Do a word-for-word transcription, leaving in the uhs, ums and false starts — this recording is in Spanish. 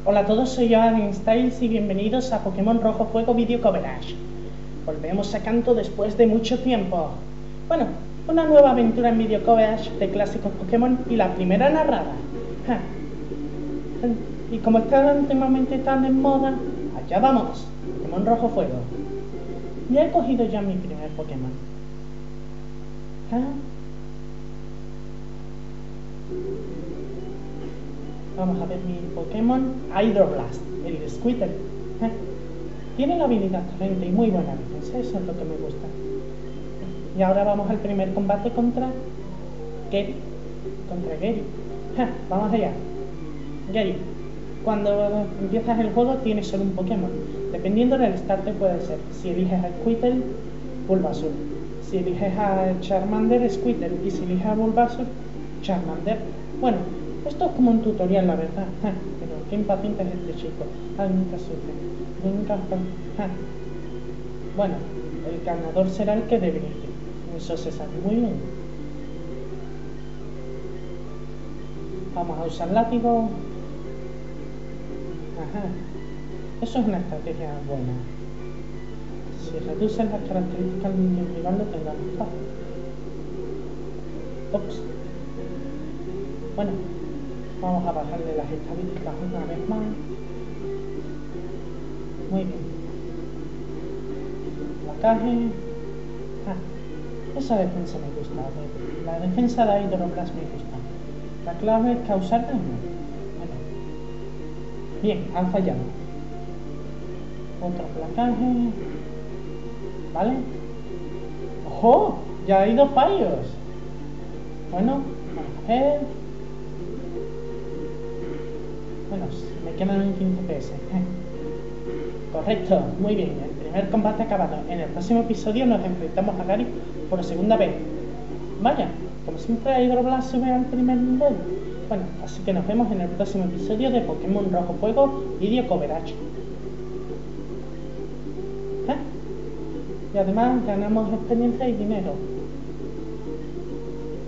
Hola a todos, soy yo, Alien Styles, y bienvenidos a Pokémon Rojo Fuego Video Coverage. Volvemos a Kanto después de mucho tiempo. Bueno, una nueva aventura en Video Coverage de clásicos Pokémon y la primera narrada. Ja. Y como está últimamente tan en moda, allá vamos, Pokémon Rojo Fuego. Ya he cogido ya mi primer Pokémon. ¿Ah? Vamos a ver mi Pokémon Hydroblast, el Squirtle. ¿Eh? Tiene la habilidad corriente y muy buena defensa, eso es lo que me gusta. Y ahora vamos al primer combate contra Gary. Contra Gary. ¿Eh? Vamos allá. Gary, cuando empiezas el juego tienes solo un Pokémon. Dependiendo del starter puede ser, si eliges a Squirtle, Bulbasaur. Si eliges a Charmander, Squirtle. Y si eliges a Bulbasaur, Charmander. Bueno, esto es como un tutorial, la verdad. Ja, pero qué impaciente es este chico. Ay, nunca sufre. Nunca... Ja. Bueno, el ganador será el que debería. Eso se sabe muy bien. Vamos a usar látigo. Ajá. Eso es una estrategia buena. Si reduces las características del rival, lo tendrás más fácil. Ups. Bueno. Vamos a bajarle las estadísticas una vez más. Muy bien. Placaje. Ah, esa defensa me gusta. La defensa de Hydroblast me gusta. La clave es causar daño. Bueno. Bien, han fallado. Otro placaje. ¿Vale? ¡Ojo! Ya hay dos fallos. Bueno, vamos a ver. Bueno, me quedan un quince P S. Correcto, muy bien. El primer combate acabado. En el próximo episodio nos enfrentamos a Gary por segunda vez. Vaya, como siempre Hydroblast sube al primer nivel. Bueno, así que nos vemos en el próximo episodio de Pokémon Rojo Fuego Video Coverage. ¿Eh? Y además ganamos experiencia y dinero.